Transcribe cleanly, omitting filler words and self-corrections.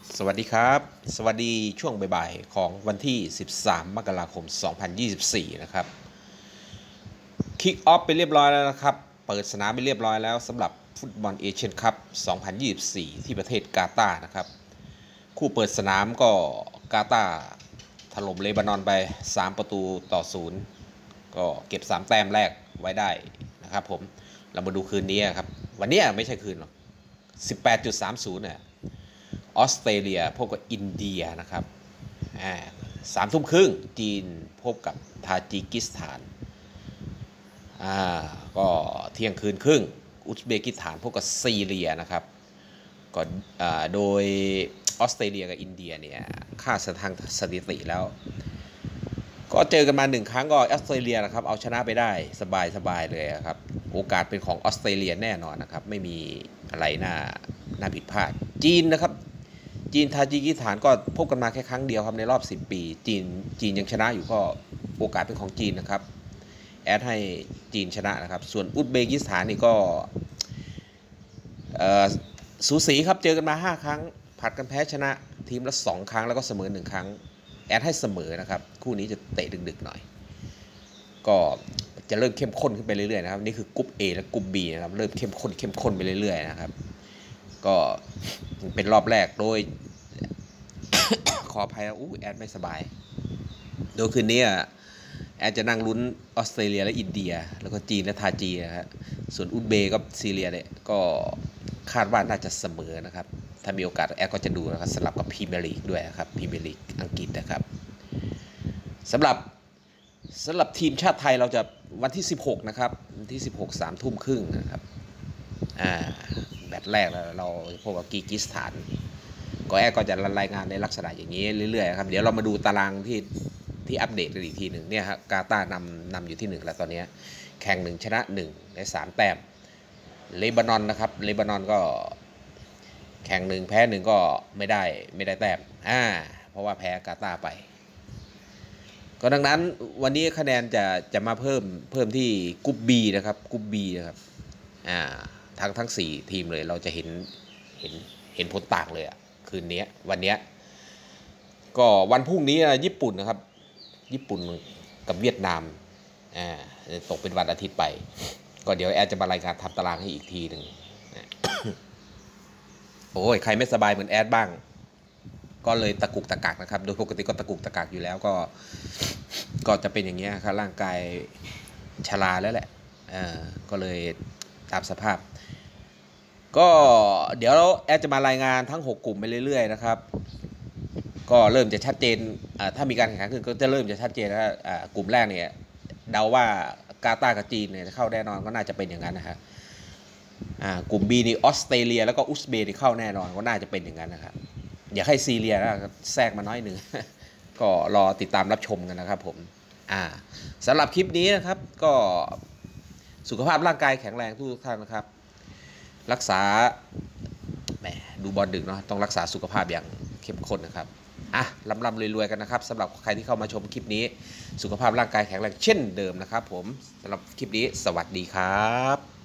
สวัสดีครับสวัสดีช่วงบ่ายๆของวันที่13มกราคม2024นะครับคิกออฟไปเรียบร้อยแล้วนะครับเปิดสนามไปเรียบร้อยแล้วสำหรับฟุตบอลเอเชียนคัพ2024ที่ประเทศกาตาร์นะครับคู่เปิดสนามก็กาตาร์ถล่มเลบานอนไป3-0ก็เก็บ3แต้มแรกไว้ได้นะครับผมเรามาดูคืนนี้ครับวันนี้ไม่ใช่คืนหรอก18.30เนี่ยออสเตรเลียพบกับอินเดียนะครับ3 ทุ่มครึ่งจีนพบกับทาจิกิสถานก็เที่ยงคืนครึ่งอุซเบกิสถานพบกับซีเรียนะครับก็โดยออสเตรเลียกับอินเดียเนี่ยค่าทางสถิติแล้วก็เจอกันมา1 ครั้งก็ออสเตรเลียนะครับเอาชนะไปได้สบายเลยครับโอกาสเป็นของออสเตรเลียแน่นอนนะครับไม่มีอะไรน่าผิดพลาดจีนนะครับจีนทาจิกิสถานก็พบกันมาแค่ครั้งเดียวครับในรอบ10 ปีจีนยังชนะอยู่ก็โอกาสเป็นของจีนนะครับแอดให้จีนชนะนะครับส่วนอุซเบกิสถานนี่ก็สูสีครับเจอกันมา5 ครั้งผัดกันแพ้ชนะทีมละ2 ครั้งแล้วก็เสมอ1 ครั้งแอดให้เสมอนะครับคู่นี้จะเตะดึกๆหน่อยก็จะเริ่มเข้มข้นขึ้นไปเรื่อยๆนะครับนี่คือกรุ๊ป A และกรุ๊ป B นะครับเริ่มเข้มข้นไปเรื่อยๆนะครับก็เป็นรอบแรกโดย ขออภัยแอดไม่สบายโดยคืนนี้แอดจะนั่งลุ้นออสเตรเลียและอินเดียแล้วก็จีนและทาจีนะครับส่วนอุซเบย์กับซีเรียเนี่ยก็คาดว่าน่าจะเสมอนะครับถ้ามีโอกาสแอดก็จะดูนะครับสลับกับพรีเมียร์ลีกด้วยครับพรีเมียร์ลีกอังกฤษนะครับสำหรับทีมชาติไทยเราจะวันที่16นะครับวันที่16 3 ทุ่มครึ่งนะครับแบตแรกเราพบกับกีกิสถานก็แอดก็จะรายงานในลักษณะอย่างนี้เรื่อยๆครับเดี๋ยวเรามาดูตารางที่อัปเดตกันอีกทีหนึ่งเนี่ยครับกาตาร์นำอยู่ที่1แล้วตอนนี้แข่ง1ชนะ1ได้3 แต้มเลบานอนนะครับเลบานอนก็แข่ง1แพ้1ก็ไม่ได้แต้มเพราะว่าแพ้กาตาร์ไปก็ดังนั้นวันนี้คะแนนจะมาเพิ่มที่กรุ๊ป B นะครับกรุ๊ป B นะครับทั้ง4 ทีมเลยเราจะเห็นผลต่างเลยคืนนี้วันนี้ก็วันพรุ่งนี้ญี่ปุ่นนะครับญี่ปุ่นกับเวียดนามตกเป็นวันอาทิตย์ไปก็เดี๋ยวแอดจะมารายงานทำตารางให้อีกทีหนึ่งใครไม่สบายเหมือนแอดบ้างก็เลยตะกุกตะกักนะครับโดยปกติก็ตะกุกตะกักอยู่แล้วก็จะเป็นอย่างเงี้ยครับร่างกายชราแล้วแหละก็เลยตามสภาพก็เดี๋ยวแอดจะมารายงานทั้ง6 กลุ่มไปเรื่อยๆนะครับก็เริ่มจะชัดเจนถ้ามีการแข่งขันขึ้นก็จะเริ่มจะชัดเจนแล้วกลุ่มแรกเนี่ยเดาว่ากาตาร์กับจีนเนี่ยเข้าแน่นอนก็น่าจะเป็นอย่างนั้นนะครับกลุ่ม B นี่ออสเตรเลียแล้วก็อุซเบย์เข้าแน่นอนก็น่าจะเป็นอย่างนั้นนะครับอยากให้ซีเรียแทรกมาน้อยหนึ่ง ก็รอติดตามรับชมกันนะครับผมสำหรับคลิปนี้นะครับก็สุขภาพร่างกายแข็งแรงทุกท่านนะครับรักษาดูบอลดึกเนาะต้องรักษาสุขภาพอย่างเข้มข้นนะครับร่ำรวยๆกันนะครับสำหรับใครที่เข้ามาชมคลิปนี้สุขภาพร่างกายแข็งแรงเช่นเดิมนะครับผมสำหรับคลิปนี้สวัสดีครับ